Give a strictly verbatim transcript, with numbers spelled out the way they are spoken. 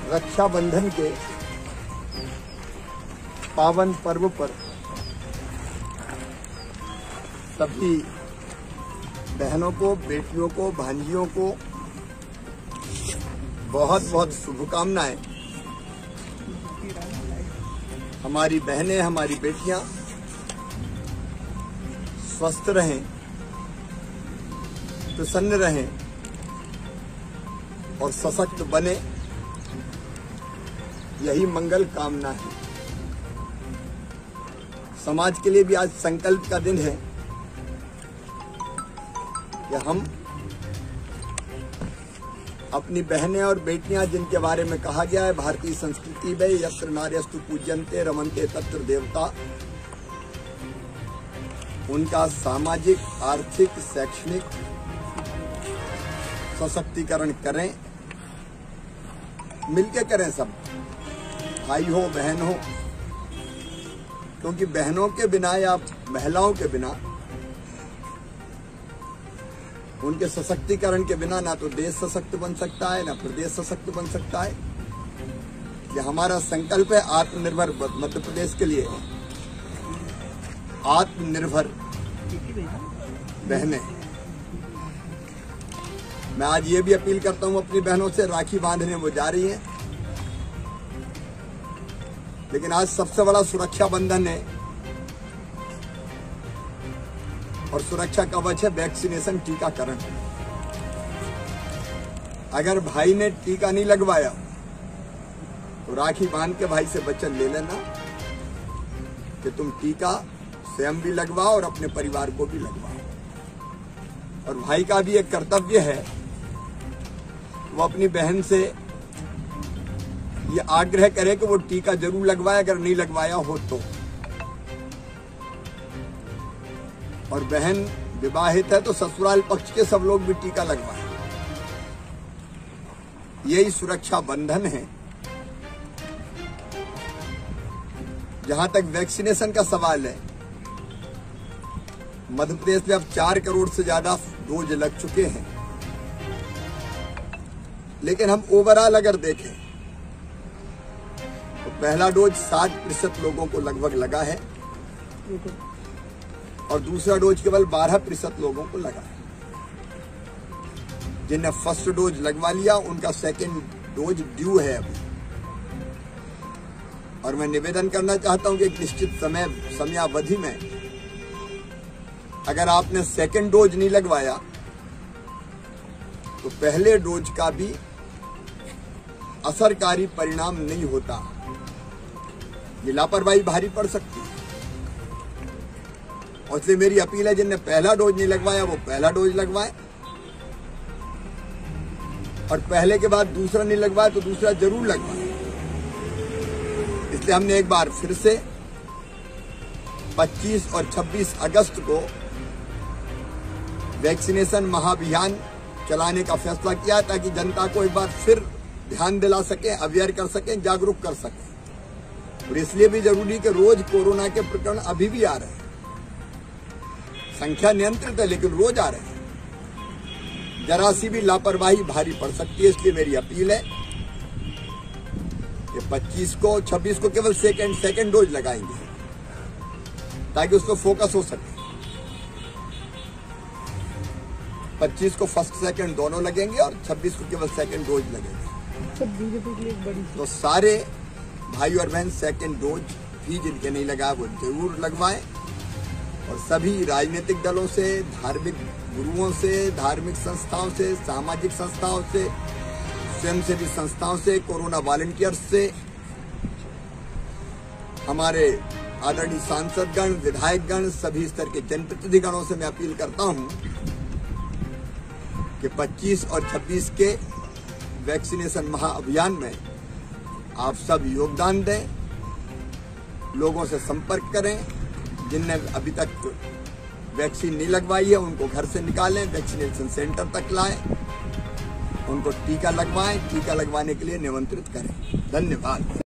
रक्षाबंधन के पावन पर्व पर सभी बहनों को, बेटियों को, भांजियों को बहुत बहुत शुभकामनाएं। हमारी बहनें, हमारी बेटियां स्वस्थ रहें, प्रसन्न रहें और सशक्त बने, यही मंगल कामना है। समाज के लिए भी आज संकल्प का दिन है कि हम अपनी बहनें और बेटियां, जिनके बारे में कहा गया है भारतीय संस्कृति में, यत्र नार्यस्तु पूज्यन्ते रमन्ते तत्र देवता, उनका सामाजिक, आर्थिक, शैक्षणिक सशक्तिकरण करें, मिलके करें, सब भाई हो, बहन हो, क्योंकि बहनों के बिना या महिलाओं के बिना, उनके सशक्तिकरण के बिना ना तो देश सशक्त बन सकता है, ना प्रदेश सशक्त बन सकता है। ये हमारा संकल्प है आत्मनिर्भर मध्य प्रदेश के लिए, आत्मनिर्भर बहनें। मैं आज ये भी अपील करता हूं अपनी बहनों से, राखी बांधने वो जा रही हैं, लेकिन आज सबसे बड़ा सुरक्षा बंधन है और सुरक्षा कवच है वैक्सीनेशन, टीकाकरण। अगर भाई ने टीका नहीं लगवाया तो राखी बांध के भाई से वचन ले लेना कि तुम टीका स्वयं भी लगवाओ और अपने परिवार को भी लगवाओ। और भाई का भी एक कर्तव्य है, वो अपनी बहन से ये आग्रह करे कि वो टीका जरूर लगवाए, अगर नहीं लगवाया हो तो। और बहन विवाहित है तो ससुराल पक्ष के सब लोग भी टीका लगवाएं। यही सुरक्षा बंधन है। जहां तक वैक्सीनेशन का सवाल है, मध्य प्रदेश में अब चार करोड़ से ज्यादा डोज लग चुके हैं, लेकिन हम ओवरऑल अगर देखें तो पहला डोज साठ प्रतिशत लोगों को लगभग लगा है और दूसरा डोज केवल बारह प्रतिशत लोगों को लगा है। जिन्हें फर्स्ट डोज लगवा लिया उनका सेकेंड डोज ड्यू है अभी। और मैं निवेदन करना चाहता हूं कि एक निश्चित समय समयावधि में अगर आपने सेकेंड डोज नहीं लगवाया तो पहले डोज का भी असरकारी परिणाम नहीं होता। ये लापरवाही भारी पड़ सकती है। और इसलिए मेरी अपील है, जिनने पहला डोज नहीं लगवाया वो पहला डोज लगवाए, और पहले के बाद दूसरा नहीं लगवाया तो दूसरा जरूर लगवाए। इसलिए हमने एक बार फिर से पच्चीस और छब्बीस अगस्त को वैक्सीनेशन महाअभियान चलाने का फैसला किया, ताकि जनता को एक बार फिर ध्यान दिला सके, अवेयर कर सके, जागरूक कर सके। और इसलिए भी जरूरी कि रोज कोरोना के प्रकरण अभी भी आ रहे हैं, संख्या नियंत्रित है लेकिन रोज आ रहे हैं। जरा सी भी लापरवाही भारी पड़ सकती है। इसलिए मेरी अपील है कि पच्चीस को, छब्बीस को केवल सेकेंड सेकेंड डोज लगाएंगे ताकि उसको फोकस हो सके। पच्चीस को फर्स्ट सेकंड दोनों लगेंगे और छब्बीस को केवल सेकंड डोज लगेंगे। तो सारे भाई और बहन सेकंड डोज भी जिनके नहीं लगा वो जरूर लगवाएं। और सभी राजनीतिक दलों से, धार्मिक गुरुओं से, धार्मिक संस्थाओं से, सामाजिक संस्थाओं से, स्वयंसेवी संस्थाओं से, कोरोना वॉलंटियर्स से, हमारे आदरणीय सांसदगण, विधायकगण, सभी स्तर के जनप्रतिनिधिगणों से मैं अपील करता हूं कि पच्चीस और छब्बीस के वैक्सीनेशन महाअभियान में आप सब योगदान दें, लोगों से संपर्क करें। जिनने अभी तक वैक्सीन नहीं लगवाई है उनको घर से निकालें, वैक्सीनेशन सेंटर तक लाएं, उनको टीका लगवाएं, टीका लगवाने के लिए निमंत्रित करें। धन्यवाद।